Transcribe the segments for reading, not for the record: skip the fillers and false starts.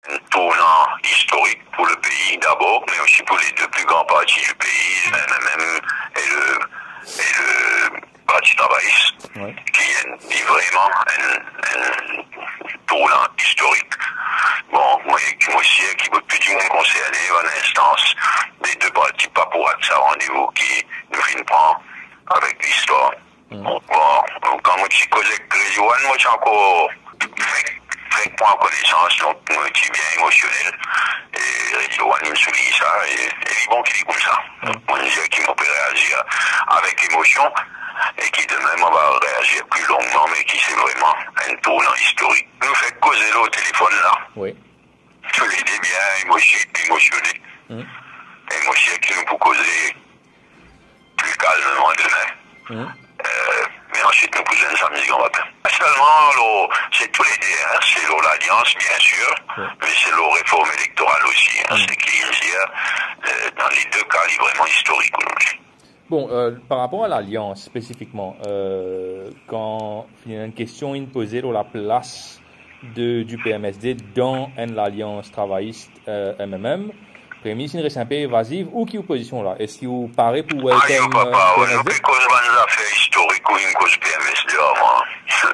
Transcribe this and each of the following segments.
un tournant historique pour le pays d'abord, mais aussi pour les deux plus grands partis du pays, le MMM et le Parti travailliste, ouais. qui est vraiment un tournant historique. Bon, moi aussi, qui veut plus du monde concerné à l'instance des deux partis, pas pour être ça rendez-vous qui nous finit prendre avec l'histoire. Bon, quand moi je causais avec Grégoire, moi j'ai encore fait point connaissance, donc moi je suis bien émotionnel. Et Grégoire me souligne ça, et il est bon qu'il dit comme ça. Donc moi je dis qu'il m'a peut réagir avec émotion, et qui de même on va réagir plus longuement, mais qui c'est vraiment un tournant historique. Nous fait causer là au téléphone là. Oui. Je l'ai bien émotionné. Et moi je qui nous peut causer plus calmement demain. Mais ensuite, nous posons un samedi qu'on va faire. Seulement, c'est tous les deux, hein. C'est l'Alliance, bien sûr, mais c'est la réforme électorale aussi. Hein. C'est qui dans les deux cas, il est vraiment historique aujourd'hui. Bon, par rapport à l'Alliance spécifiquement, quand il y a une question posée sur la place du PMSD dans l'Alliance travailliste MMM, Premier ministre reste un peu évasive. Où qui est opposition là? Est-ce qu'il vous paraît pour PMSD? PMSD? Nous cause des affaires historiques ou une cause PMSD moi.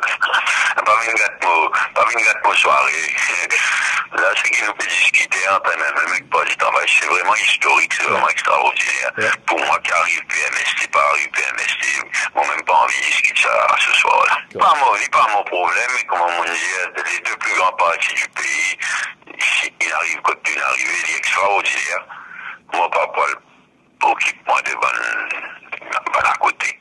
Pas une gâte soirée. Là, c'est qu'il nous peut discuter entre même avec pas du travail. C'est vraiment historique, c'est vraiment extraordinaire. Pour moi qui arrive PMSD, pas arrive PMSD, moi même pas envie de discuter ça ce soir-là. Pas mon problème, mais comme on dit, les deux plus grands partis du pays, il arrive quand une arrivée, il est extraordinaire. Moi, pas occupe-moi de à côté.